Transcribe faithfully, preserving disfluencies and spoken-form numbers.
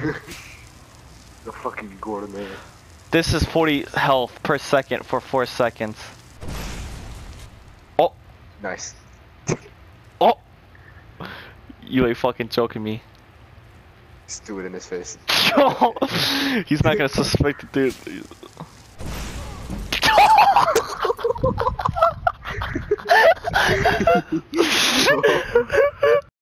The fucking Gordon man. This is forty health per second for four seconds. Oh! Nice. Oh! You ain't fucking joking me. Just do it in his face. Yo! He's not gonna suspect it, dude.